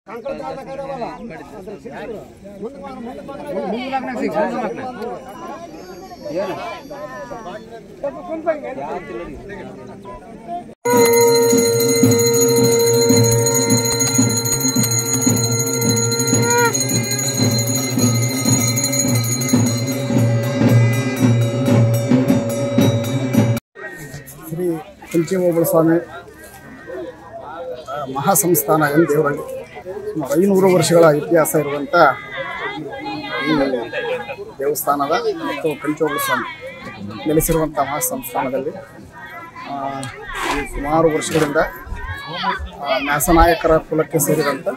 ಶ್ರೀ ಕಂಚಿಹೋಬಳ ಸ್ವಾಮಿ ಮಹಾಸಂಸ್ಥಾನ ಎನ್ ದೇವರಹಳ್ಳಿ ಸುಮಾರು 500 ವರ್ಷಗಳ ಇತಿಹಾಸ ಇರುವಂಥ ಈ ದೇವಸ್ಥಾನದ ಮತ್ತು ಕಂಚಿಹೋಬಳ ಸ್ವಾಮಿ ನೆಲೆಸಿರುವಂಥ ಮಹಾಸಂಸ್ಥಾನದಲ್ಲಿ ಸುಮಾರು ವರ್ಷಗಳಿಂದ ನ್ಯಾಸನಾಯಕರ ಕುಲಕ್ಕೆ ಸೇರಿದಂಥ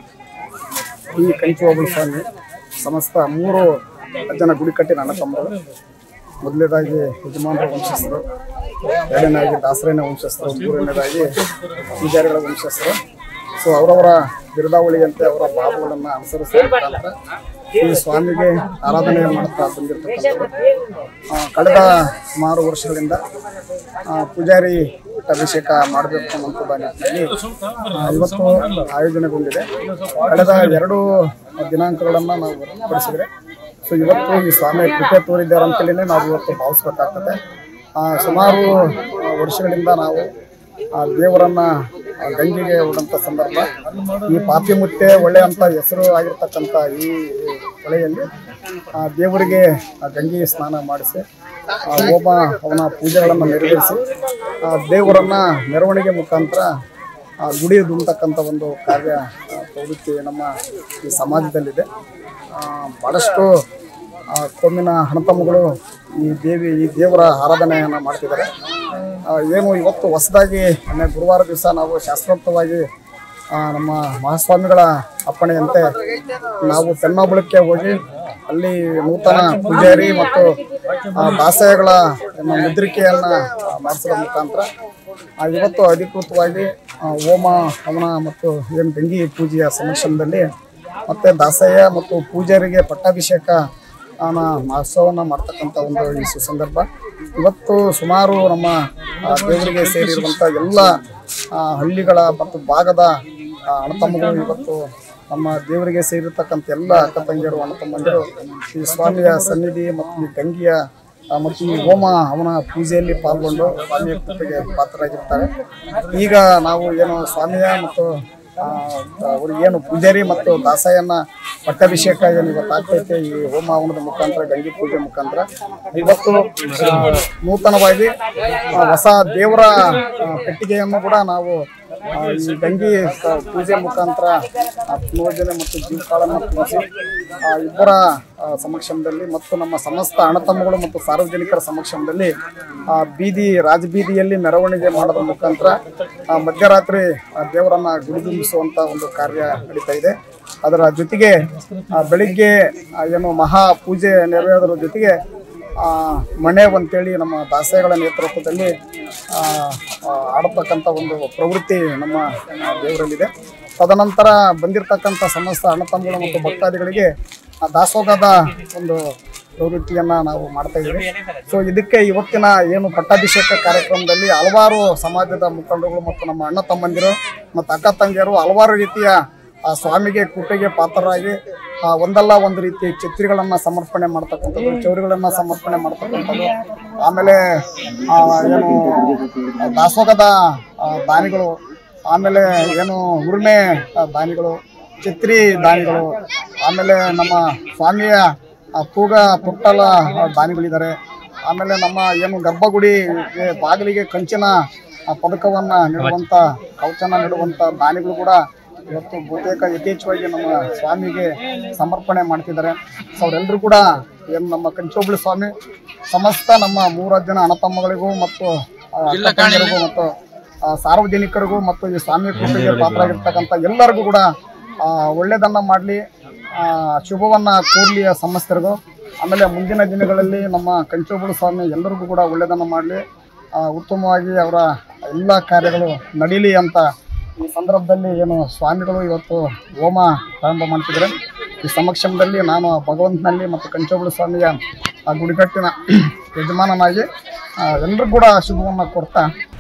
ಈ ಕಂಚಿಹೋಬಳ ಸ್ವಾಮಿ ಸಮಸ್ತ 3 ಜನ ಗುಡಿಕಟ್ಟಿನ ಅಣ್ಣ ತಮ್ಮಗಳು. ಮೊದಲನೇದಾಗಿ ಯಜಮಾನರ ವಂಶಸ್ಥರು, ಎರಡನೇದಾಗಿ ದಾಸರಣ್ಣ ವಂಶಸ್ಥರು, ಮೂರನೇದಾಗಿ ಪೂಜಾರಿಗಳ ವಂಶಸ್ಥರು. ಸೊ ಅವರವರ ಬಿರುದಾವಳಿಯಂತೆ ಅವರ ಭಾವಗಳನ್ನು ಅನುಸರಿಸುವ ಮುಖಾಂತರ ಈ ಸ್ವಾಮಿಗೆ ಆರಾಧನೆ ಮಾಡ್ತಾ ಬಂದಿರತಕ್ಕಂಥದ್ದು. ಕಳೆದ ಸುಮಾರು ವರ್ಷಗಳಿಂದ ಪೂಜಾರಿ ಅಭಿಷೇಕ ಮಾಡಬೇಕು ಅನ್ನುವಂಥದ್ದು ನಿಟ್ಟಿನಲ್ಲಿ ಇವತ್ತು ಆಯೋಜನೆಗೊಂಡಿದೆ. ಕಳೆದ 2 ದಿನಾಂಕಗಳನ್ನು ನಾವು ಹೊರತುಪಡಿಸಿದರೆ ಸೊ ಇವತ್ತು ಈ ಸ್ವಾಮಿ ಕೃಪೆ ತೋರಿದ್ದಾರೆ ಅಂತೇಳಿ ನಾವು ಇವತ್ತು ಭಾವಿಸ್ಬೇಕಾಗ್ತದೆ. ಸುಮಾರು ವರ್ಷಗಳಿಂದ ನಾವು ದೇವರನ್ನ ಗಂಗೆಗೆ ಹೋದಂಥ ಸಂದರ್ಭ, ಈ ಪಾಪಿಮುತ್ತೆ ಹೊಳೆ ಅಂತ ಹೆಸರು ಆಗಿರ್ತಕ್ಕಂಥ ಈ ಹೊಳೆಯಲ್ಲಿ ದೇವರಿಗೆ ಗಂಗೆ ಸ್ನಾನ ಮಾಡಿಸಿ ಹೋಮ ಅವನ ಪೂಜೆಗಳನ್ನು ನೆರವೇರಿಸಿ ದೇವರನ್ನ ಮೆರವಣಿಗೆ ಮುಖಾಂತರ ಗುಡಿ ದುಂಬತಕ್ಕಂಥ ಒಂದು ಕಾರ್ಯ ಪ್ರವೃತ್ತಿ ನಮ್ಮ ಈ ಸಮಾಜದಲ್ಲಿದೆ. ಭಾಳಷ್ಟು ಕೊಮ್ಮಿನ ಹಣತಮ್ಮಗಳು ಈ ದೇವರ ಆರಾಧನೆಯನ್ನು ಮಾಡ್ತಿದ್ದಾರೆ. ಏನು ಇವತ್ತು ಹೊಸದಾಗಿ ಗುರುವಾರ ದಿವಸ ನಾವು ಶಾಸ್ತ್ರೋಕ್ತವಾಗಿ ನಮ್ಮ ಮಹಾಸ್ವಾಮಿಗಳ ಅಪ್ಪಣೆಯಂತೆ ನಾವು ಪೆನ್ನೋಬಳಕ್ಕೆ ಹೋಗಿ ಅಲ್ಲಿ ನೂತನ ಪೂಜಾರಿ ಮತ್ತು ದಾಸಗಳ ಮುದ್ರಿಕೆಯನ್ನು ಮಾಡಿಸೋದ್ರ ಮುಖಾಂತರ ಇವತ್ತು ಅಧಿಕೃತವಾಗಿ ಹೋಮ ಹವನ ಮತ್ತು ಏನು ಗಂಗೆ ಪೂಜೆಯ ಸಮಕ್ಷಮದಲ್ಲಿ ಮತ್ತು ದಾಸಯ್ಯ ಮತ್ತು ಪೂಜಾರಿಗೆ ಪಟ್ಟಾಭಿಷೇಕ ಮಹೋತ್ಸವವನ್ನು ಮಾಡ್ತಕ್ಕಂಥ ಒಂದು ಈ ಸುಸಂದರ್ಭ. ಇವತ್ತು ಸುಮಾರು ನಮ್ಮ ದೇವರಿಗೆ ಸೇರಿರುವಂಥ ಎಲ್ಲ ಹಳ್ಳಿಗಳ ಮತ್ತು ಭಾಗದ ಅಣ್ಣತಮ್ಮಗಳು ಇವತ್ತು ನಮ್ಮ ದೇವರಿಗೆ ಸೇರಿರ್ತಕ್ಕಂಥ ಎಲ್ಲ ಅಕ್ಕ ತಂಗಿಯರು ಅಣ್ಣ ತಮ್ಮಂದಿರು ಈ ಸ್ವಾಮಿಯ ಸನ್ನಿಧಿ ಮತ್ತು ಈ ಗಂಗೆಯ ಮತ್ತು ಈ ಹೋಮ ಅವನ ಪೂಜೆಯಲ್ಲಿ ಪಾಲ್ಗೊಂಡು ಸ್ವಾಮಿಯ ಕೃಪೆಗೆ ಪಾತ್ರರಾಗಿರ್ತಾರೆ. ಈಗ ನಾವು ಏನು ಸ್ವಾಮಿಯ ಮತ್ತು ಅವ್ರಿಗೇನು ಪೂಜಾರಿ ಮತ್ತು ದಾಸಯ್ಯನ ಪಟ್ಟಾಭಿಷೇಕ ಏನು ಇವತ್ತು ಆಗ್ತೈತೆ ಈ ಹೋಮ ಹವನದ ಮುಖಾಂತರ ಗಂಗೆ ಪೂಜೆ ಮುಖಾಂತರ ಇವತ್ತು ನೂತನವಾಗಿ ಹೊಸ ದೇವರ ಪೆಟ್ಟಿಗೆಯನ್ನು ಕೂಡ ನಾವು ಈ ಗಂಗೆ ಪೂಜೆ ಮುಖಾಂತರ ಪುನರ್ಜನೆ ಮತ್ತು ಜೀವಕಾಳನ್ನು ಪೂಜಿಸಿ ಇಬ್ಬರ ಸಮಕ್ಷಮದಲ್ಲಿ ಮತ್ತು ನಮ್ಮ ಸಮಸ್ತ ಅಣ್ಣತಮ್ಮಗಳು ಮತ್ತು ಸಾರ್ವಜನಿಕರ ಸಮಕ್ಷಮದಲ್ಲಿ ರಾಜಬೀದಿಯಲ್ಲಿ ಮೆರವಣಿಗೆ ಮಾಡೋದ್ರ ಮುಖಾಂತರ ಮಧ್ಯರಾತ್ರಿ ದೇವರನ್ನ ಗುಡಿದುಂಬಿಸುವಂಥ ಒಂದು ಕಾರ್ಯ ನಡೀತಾ ಇದೆ. ಅದರ ಜೊತೆಗೆ ಬೆಳಿಗ್ಗೆ ಏನು ಮಹಾ ಪೂಜೆ ನೆರವೇರೋದ್ರ ಜೊತೆಗೆ ಮಣೆ ಅಂತೇಳಿ ನಮ್ಮ ದಾಸೆಗಳ ನೇತೃತ್ವದಲ್ಲಿ ಆಡತಕ್ಕಂಥ ಒಂದು ಪ್ರವೃತ್ತಿ ನಮ್ಮ ದೇವರಲ್ಲಿದೆ. ತದನಂತರ ಬಂದಿರತಕ್ಕಂಥ ಸಮಸ್ತ ಅಣ್ಣತಮ್ಮಗಳು ಮತ್ತು ಭಕ್ತಾದಿಗಳಿಗೆ ದಾಸೋಹದ ಒಂದು ಪ್ರವೃತ್ತಿಯನ್ನು ನಾವು ಮಾಡ್ತಾ ಇದ್ದೀವಿ. ಸೊ ಇದಕ್ಕೆ ಇವತ್ತಿನ ಏನು ಪಟ್ಟಾಭಿಷೇಕ ಕಾರ್ಯಕ್ರಮದಲ್ಲಿ ಹಲವಾರು ಸಮಾಜದ ಮುಖಂಡರುಗಳು ಮತ್ತು ನಮ್ಮ ಅಣ್ಣ ತಮ್ಮಂದಿರು ಮತ್ತು ಅಕ್ಕ ತಂಗಿಯರು ಹಲವಾರು ರೀತಿಯ ಸ್ವಾಮಿಗೆ ಕೃಪೆಗೆ ಪಾತ್ರರಾಗಿ ಒಂದಲ್ಲ ಒಂದು ರೀತಿ ಛತ್ರಿಗಳನ್ನು ಸಮರ್ಪಣೆ ಮಾಡ್ತಕ್ಕಂಥದ್ದು, ಚೌರಿಗಳನ್ನು ಸಮರ್ಪಣೆ ಮಾಡ್ತಕ್ಕಂಥದ್ದು, ಆಮೇಲೆ ಏನು ದಾಸೋಹದ ದಾನಿಗಳು, ಆಮೇಲೆ ಏನು ಉರುಮೆ ದಾನಿಗಳು, ಛತ್ರಿ ದಾನಿಗಳು, ಆಮೇಲೆ ನಮ್ಮ ಸ್ವಾಮಿಯ ತೂಗ ತೊಟ್ಟಲ ದಾನಿಗಳಿದ್ದಾರೆ. ಆಮೇಲೆ ನಮ್ಮ ಏನು ಗರ್ಭಗುಡಿ ಬಾಗಿಲಿಗೆ ಕಂಚಿನ ಪದಕವನ್ನು ನೀಡುವಂಥ ಕವಚನ ನೀಡುವಂಥ ದಾನಿಗಳು ಕೂಡ ಇವತ್ತು ಬಹುತೇಕ ಯಥೇಚ್ಛವಾಗಿ ನಮ್ಮ ಸ್ವಾಮಿಗೆ ಸಮರ್ಪಣೆ ಮಾಡ್ತಿದ್ದಾರೆ. ಸೊ ಅವರೆಲ್ಲರೂ ಕೂಡ ಏನು ನಮ್ಮ ಕಂಚಿಹೋಬಳ ಸ್ವಾಮಿ ಸಮಸ್ತ ನಮ್ಮ 3 ಜನ ಅಣ್ಣತಮ್ಮಗಳಿಗೂ ಮತ್ತು ಅಕ್ಕಂದಿರಿಗೂ ಮತ್ತು ಸಾರ್ವಜನಿಕರಿಗೂ ಮತ್ತು ಈ ಸ್ವಾಮಿ ಕೃಪೆಗೆ ಪಾತ್ರರಾಗಿರ್ತಕ್ಕಂಥ ಎಲ್ಲರಿಗೂ ಕೂಡ ಒಳ್ಳೆಯದನ್ನು ಮಾಡಲಿ, ಶುಭವನ್ನು ಕೋರಲಿ ಸಮಸ್ತರಿಗೂ. ಆಮೇಲೆ ಮುಂದಿನ ದಿನಗಳಲ್ಲಿ ನಮ್ಮ ಕಂಚಿಹೋಬಳ ಸ್ವಾಮಿ ಎಲ್ಲರಿಗೂ ಕೂಡ ಒಳ್ಳೆಯದನ್ನು ಮಾಡಲಿ, ಉತ್ತಮವಾಗಿ ಅವರ ಎಲ್ಲ ಕಾರ್ಯಗಳು ನಡೀಲಿ ಅಂತ ಈ ಸಂದರ್ಭದಲ್ಲಿ ಏನು ಸ್ವಾಮಿಗಳು ಇವತ್ತು ಹೋಮ ಪ್ರಾರಂಭ ಮಾಡ್ತಿದ್ದಾರೆ. ಈ ಸಮಕ್ಷಮದಲ್ಲಿ ನಾನು ಭಗವಂತನಲ್ಲಿ ಮತ್ತು ಕಂಚಿಹೋಬಳ ಸ್ವಾಮಿಯ ಗುಡಿಗಟ್ಟಿನ ಯಜಮಾನನಾಗಿ ಎಲ್ಲರೂ ಕೂಡ ಶುಭವನ್ನು ಕೊಡ್ತಾ